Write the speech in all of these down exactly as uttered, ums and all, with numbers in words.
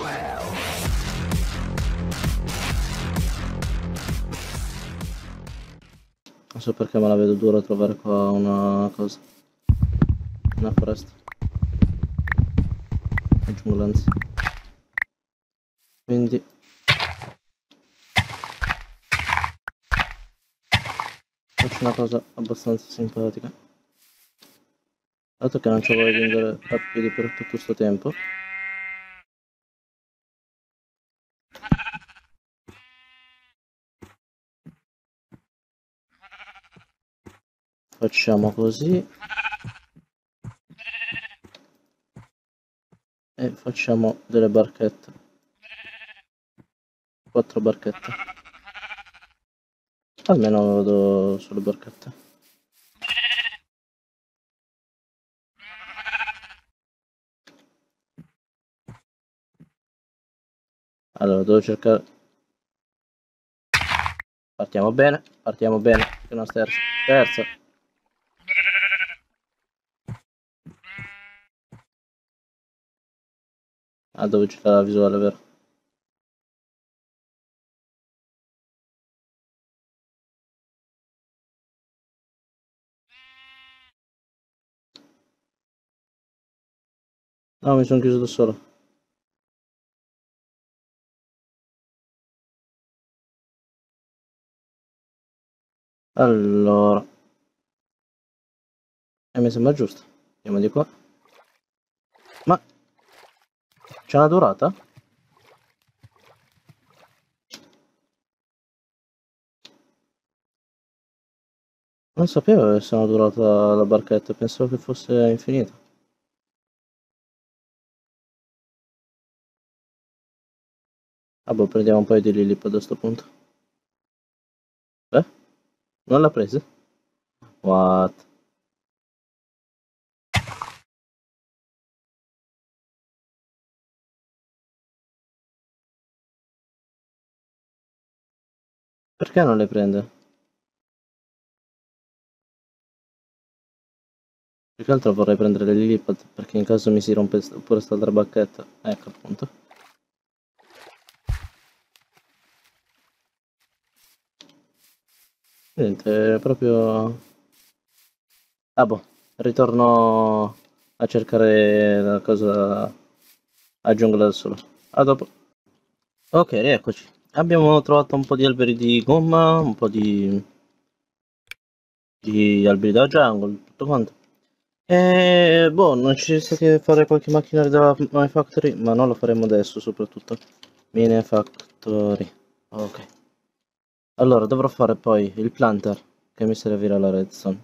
Non so perché me la vedo dura trovare qua una cosa. Una foresta. Una giungla anzi. Quindi faccio una cosa abbastanza simpatica. Dato che non c'ho voglia di andare a piedi per tutto questo tempo. Facciamo così. E facciamo delle barchette. Quattro barchette. Almeno vado sulle barchette. Allora, devo cercare... Partiamo bene, partiamo bene. Che non sterza. Terza. Ah, dove c'è la visuale, vero? No, mi sono chiuso da solo. Allora. E mi sembra giusto. Andiamo di qua. Ma... c'è una durata? Non sapevo che fosse una durata la barchetta, pensavo che fosse infinita. Ah boh, prendiamo un paio di lillipad a sto punto. Eh? Non l'ha presa? What? Perché non le prende? Più che altro vorrei prendere le lillipad, perché in caso mi si rompe pure quest'altra bacchetta. Ecco appunto. Niente, è proprio... Ah boh, ritorno a cercare la cosa a giungla da solo. A dopo. Ok, rieccoci. Abbiamo trovato un po' di alberi di gomma, un po' di, di alberi da jungle, tutto quanto. E boh, non ci sta che fare qualche macchinaria della My Factory, ma non lo faremo adesso soprattutto. Mine Factory. Ok. Allora, dovrò fare poi il planter, che mi servirà la redstone.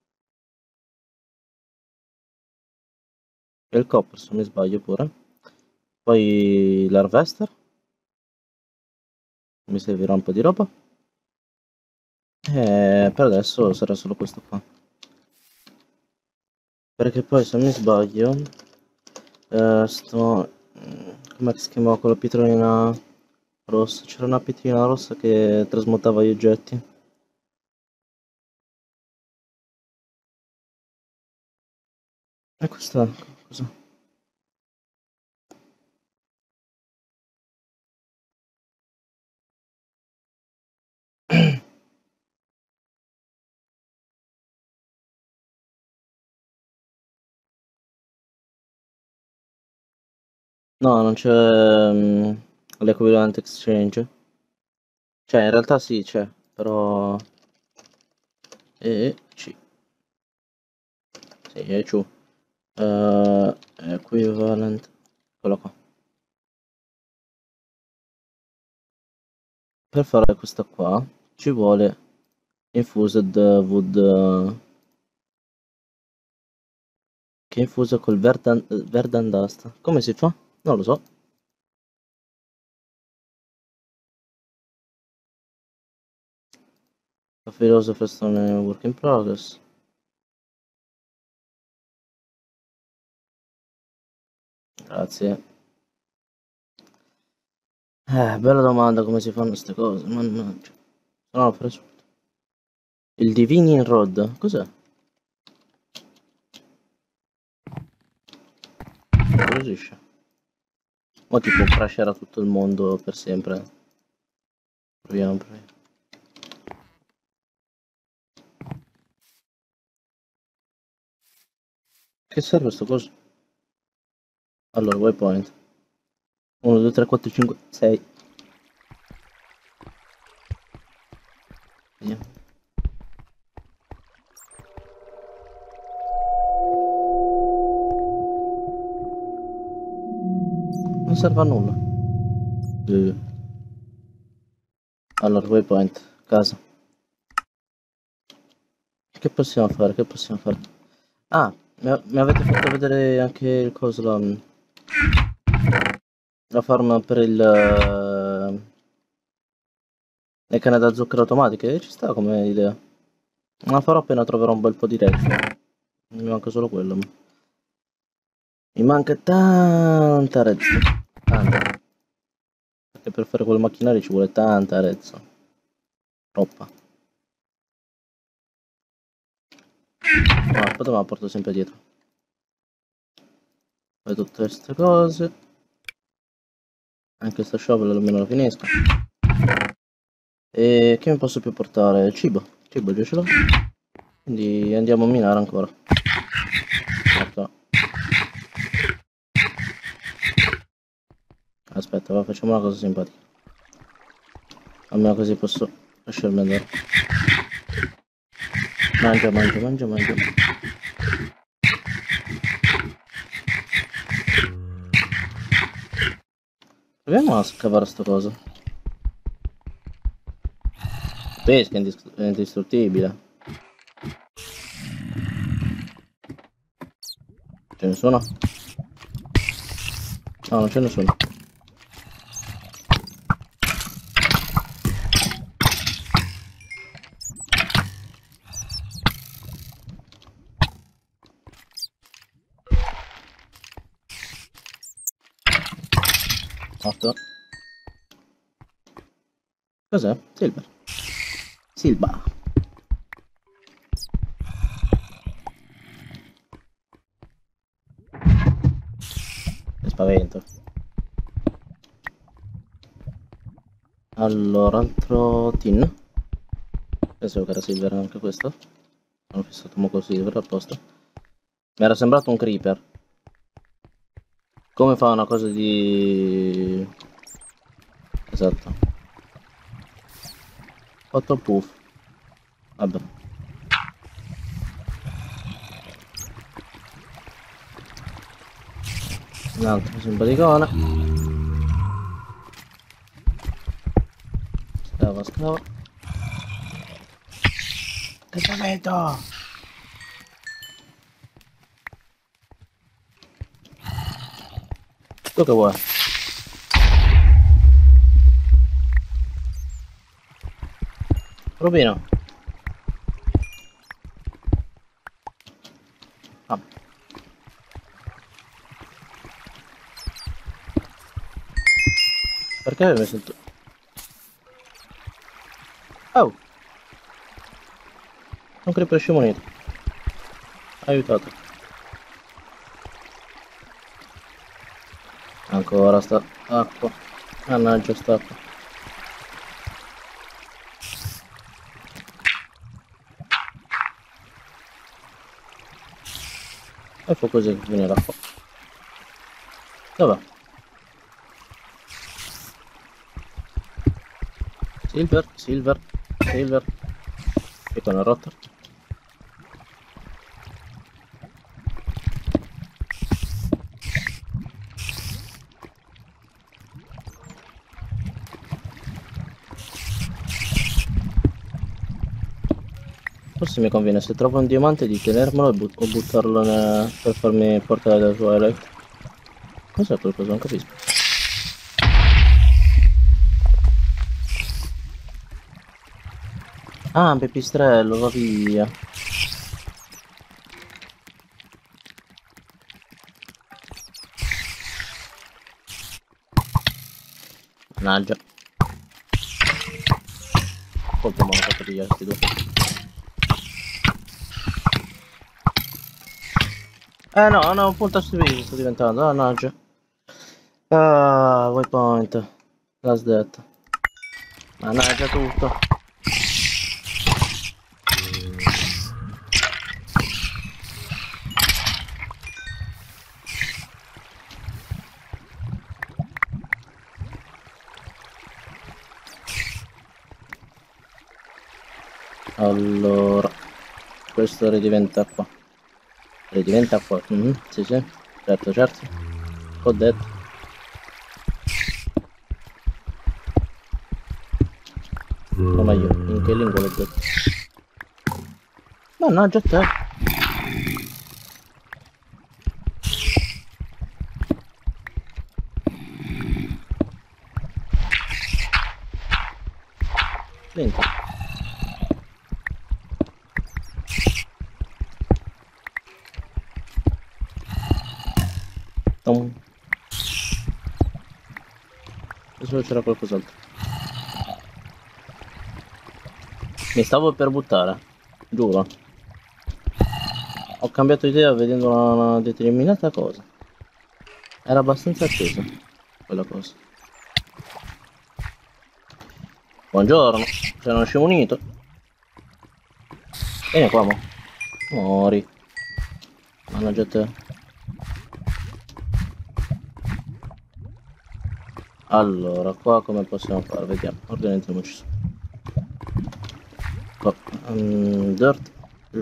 E il copper, se non mi sbaglio pure. Poi l'harvester. Mi servirà un po' di roba. E per adesso sarà solo questo qua. Perché poi se non mi sbaglio... Eh, sto... come si chiamava quella pietrina rossa? C'era una pietrina rossa che trasmutava gli oggetti. E questa cosa? No, non c'è um, l'equivalent exchange. Cioè, in realtà sì, c'è, però... E C. Sì, è ciù. Uh, equivalent... Quello qua. Per fare questa qua ci vuole infused wood... Uh, che è infusa col verdan, verdan dust. Come si fa? Non lo so. La philosopher's work in progress. Grazie. Eh, bella domanda come si fanno queste cose, mannaggia. No, l'ho preso. Il Divining Rod, cos'è? Incuriosisce. O tipo crasherà tutto il mondo per sempre. Proviamo, proviamo. Che serve sto coso? Allora, waypoint. uno, due, tre, quattro, cinque, sei. Vediamo. Non serve a nulla. Uh. Allora, waypoint, casa. Che possiamo fare? Che possiamo fare? Ah, mi, mi avete fatto vedere anche il coso, la, la farm per il... Uh, le canne da zucchero automatiche. E ci sta come idea. La farò appena troverò un bel po' di redstone. Mi manca solo quello. Mi manca tanta redstone. Tanta. Perché per fare quel macchinario ci vuole tanta redstone. Troppa. No, aspetta, me la porto sempre dietro. Fai tutte queste cose. Anche sta shovel almeno la finisco. E che mi posso più portare? Cibo. Cibo già ce l'ho. Quindi andiamo a minare ancora. Aspetta. Aspetta, va, facciamo una cosa simpatica. Almeno così posso lasciarmi andare. Mangia, mangia, mangia, mangia. Proviamo a scavare sto coso. Pesca è indistruttibile. Ce ne sono? No, non ce ne sono. otto. Cos'è? Silver. Silva. Che spavento. Allora, altro tin. Penso che era silver anche questo. Ho fissato un po' silver apposta. Mi era sembrato un creeper. Come fa una cosa di... Esatto. Fatto puff. Vabbè. Un'altra simpaticona. Scava, scava. Che spavento! Tu che vuoi? Rubino. Ah. Perché mi sento... Oh! Non credo scimonito. Aiutato. Ancora sta acqua. Mannaggia sta acqua. E fu così che finirà qua. Dov'è? Silver, silver, silver. E con la rotta. Forse mi conviene, se trovo un diamante, di tenermelo but o buttarlo per farmi portare da Twilight. Cos'è quel coso? Non capisco. Ah, un pipistrello, va via. Mannaggia. Colpo me l'ho fatto pigliare questi due. Eh no, no, un punto stupido sto diventando, mannaggia. Ah, waypoint. Last death. Mannaggia tutto. Allora, questo ridiventa qua. Ridiventa qua. Mm-hmm, sì, sì. Certo, certo. Ho detto. Oh, ma io, in che lingua l'ho detto? Mannaggia te. Lento. Tom. Adesso c'era qualcos'altro. Mi stavo per buttare, giuro. Ho cambiato idea vedendo una, una determinata cosa. Era abbastanza accesa quella cosa. Buongiorno, se non usciamo unito. Vieni qua, mo. Mori. Mannaggia te. Allora, qua come possiamo fare? Vediamo, organizziamoci. Qua, um, dirt.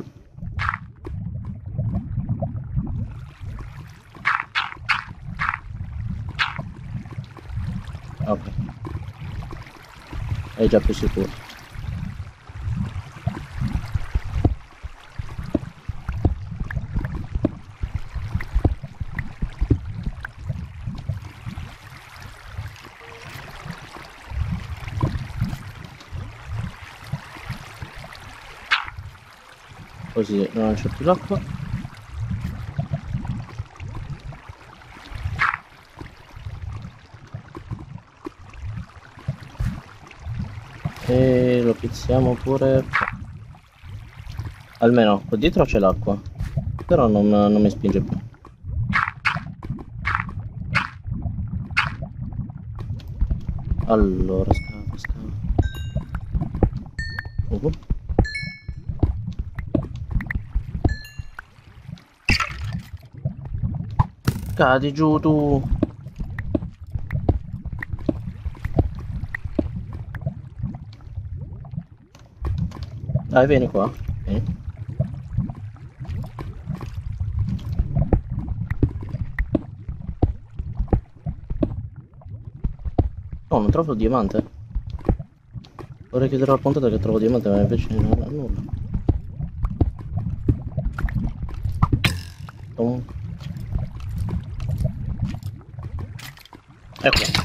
Ok. È già più sicuro. Così non c'è più l'acqua. E lo pizziamo pure. Almeno qua dietro c'è l'acqua. Però non, non mi spinge più. Allora, scava, scava. Uh-huh. Cadi giù tu. Dai, vieni qua. Vieni. Oh, non trovo il diamante. Vorrei chiudere la puntata che trovo diamante, ma invece non ho nulla. Oh. Ecco.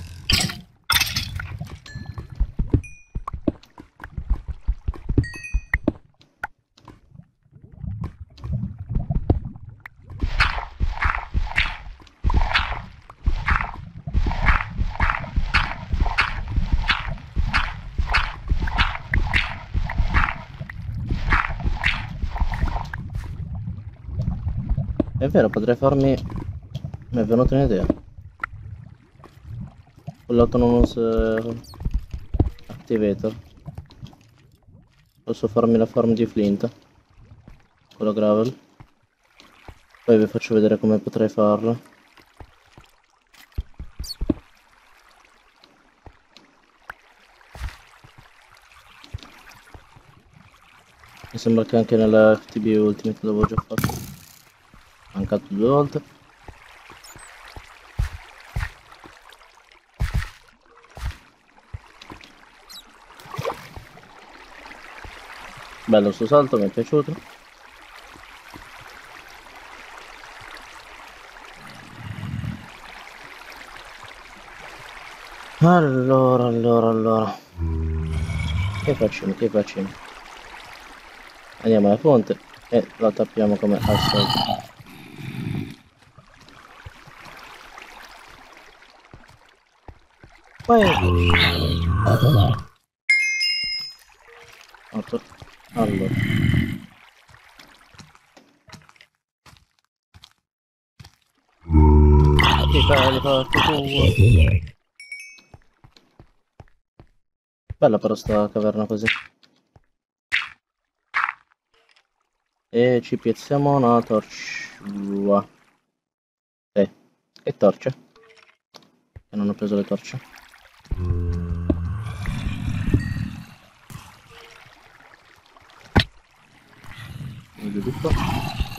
È vero, potrei farmi... Mi è venuta un'idea. Con l'autonomous activator. Posso farmi la farm di flint. Con la gravel. Poi vi faccio vedere come potrei farla. Mi sembra che anche nella F T B Ultimate l'avevo già fatto. Mancato due volte. Bello sto salto, mi è piaciuto. Allora, allora, allora. Che facciamo, che facciamo? Andiamo alla fonte e la tappiamo come al solito. Poi... Allora. Che belli fatti tua. Bella però sta caverna così. E ci piazziamo una torcia. Ok, e torce? Che non ho preso le torce. Vedo tutto.